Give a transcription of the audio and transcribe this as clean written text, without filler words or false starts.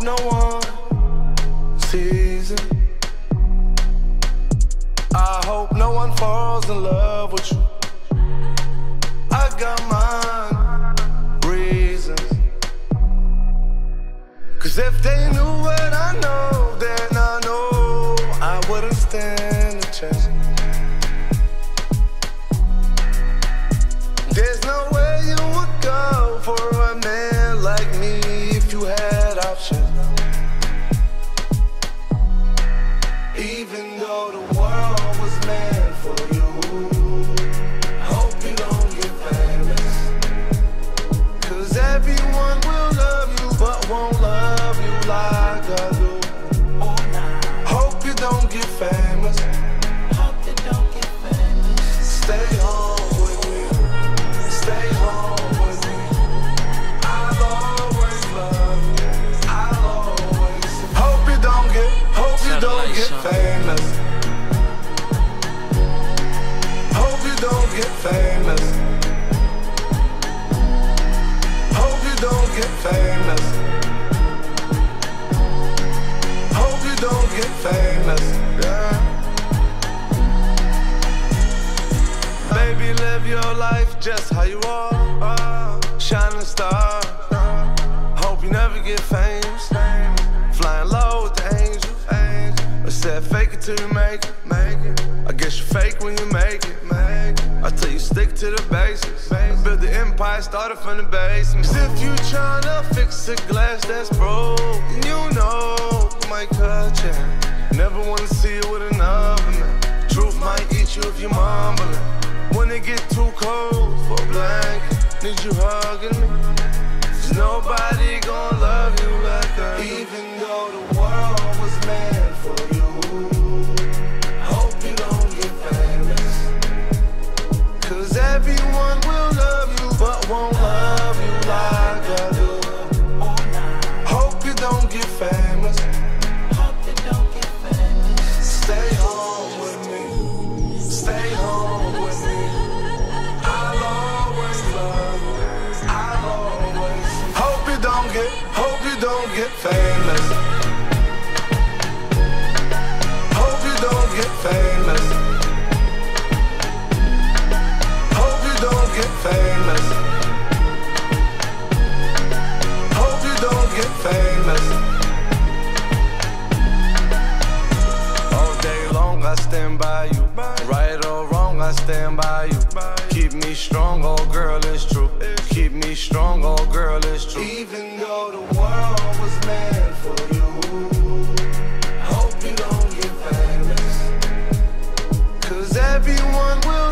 no one sees it. I hope no one falls in love with you. I got mine reasons. Cause if they knew what I know, then I know I wouldn't stand a chance. There's no way you would go for a man like me if you had options. Even though the world was meant for you, hope you don't get famous. Cause everyone will love you but won't love you like I do. Hope you don't get famous. Hope you don't get famous. Stay home with me. Stay home with me. I'll always love you. I'll always. Hope you don't get famous. Hope you don't get famous. Hope you don't get famous. Hope you don't get famous. Yeah. Baby, live your life just how you are. Shining star. Hope you never get famous. Flying low with the angels. I said fake it till you make it. I guess you fake when you make it. I tell you stick to the basics. Build the empire, started from the basement. Cause if you tryna fix a glass that's broke, you know might cut you. Never wanna see you with another man. Truth might eat you if you mumbling. When it get too cold for a blanket, need you hugging me. Cause nobody gon' love you like I do. Even though the world was meant for you, hope you don't get famous. Cause everyone will love you but won't love you like I do. Hope you don't get famous. Hope you don't get famous. Stay home with me. Stay home with me. I'll always love you. I'll always. Hope you don't get famous. Hope you don't get famous. Hope you don't get famous. Hope you don't get famous. All day long I stand by you. Right or wrong I stand by you. Keep me strong, oh girl, it's true. Keep me strong, oh girl, it's true. Even though the world was meant for you, hope you don't get famous. Cause everyone will